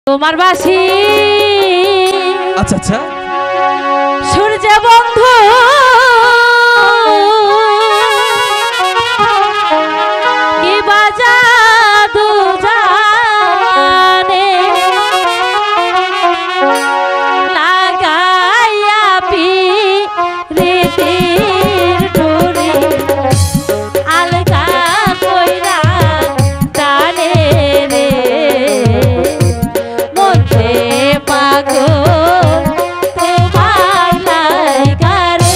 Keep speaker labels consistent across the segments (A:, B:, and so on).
A: তোমার বাসি
B: আচ্ছা আচ্ছা
A: সূর্য বন্ধু কি বাজা দু জানে লাগাইয়া পিরিতির ডোরে আলগা কইরা টানে রে মধ্যে পাগল তোমার লাইগা রে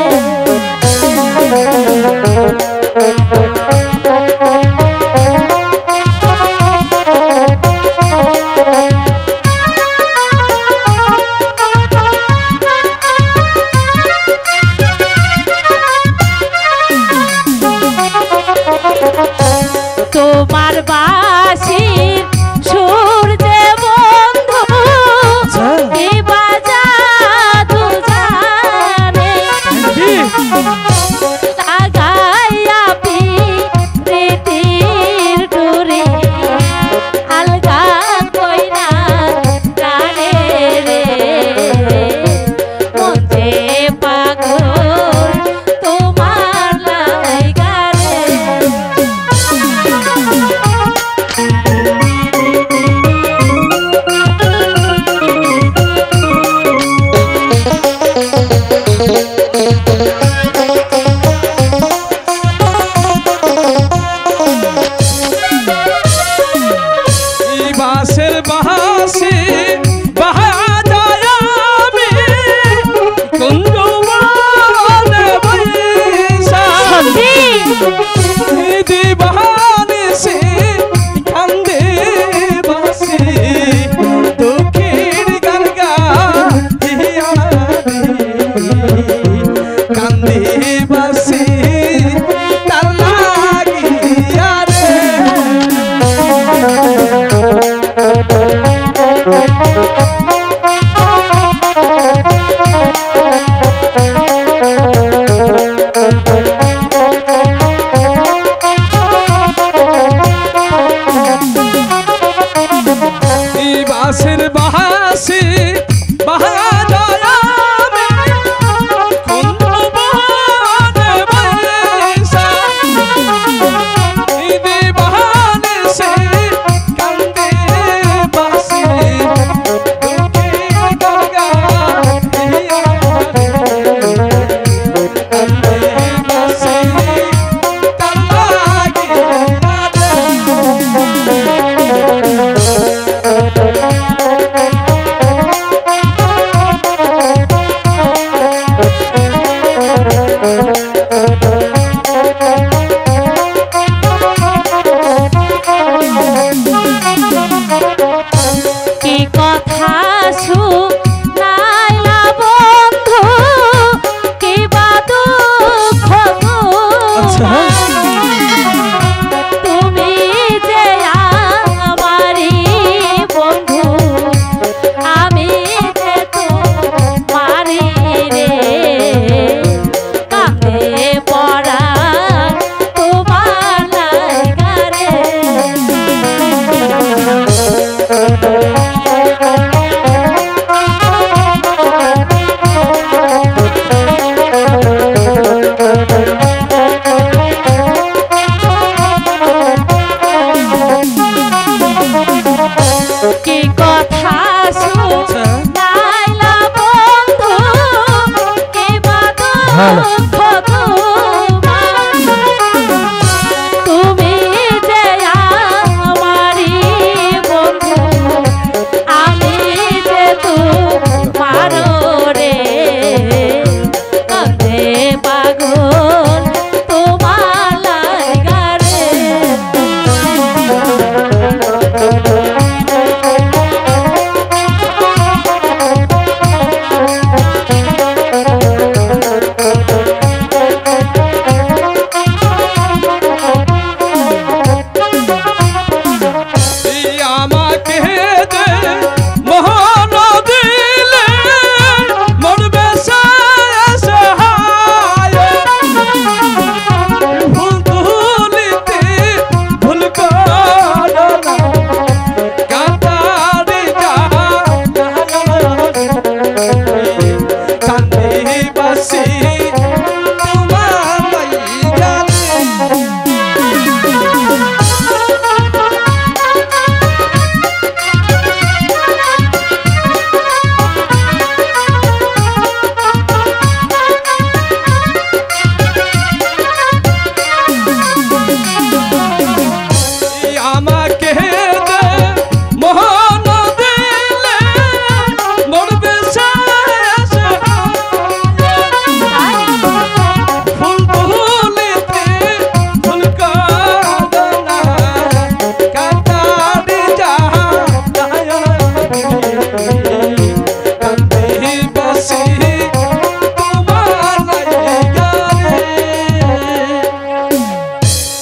A: তোমার বাসির সুর যে বন্ধু কি বাজা দু জানে লাগাইয়া পিরিতির ডোরে আলগা কইরা টানে রে মধ্যে পাগল তোমার লাইগা রে
B: বাঁশের বাঁশি বাজায় আমি কুঞ্জবনে বৈশা দিবানিসি কান্দে বাঁশি দুঃখের গান গাহিয়া কান্দে বাঁশি তার লাগিয়া রে বাঁশের বাঁশি বাজায় আমি কুঞ্জবনে বৈশা দিবানিসি কান্দে বাঁশি দুঃখের গান গাহিয়া কান্দে বাঁশি তার লাগিয়া
A: কি কথা শুনাইলা বন্ধু কি বা দুঃখ তুমি যে আমারি বন্ধু আমি যে তোমারি রে কাঁদে পড়া তোমার লাইগা রে কি কথা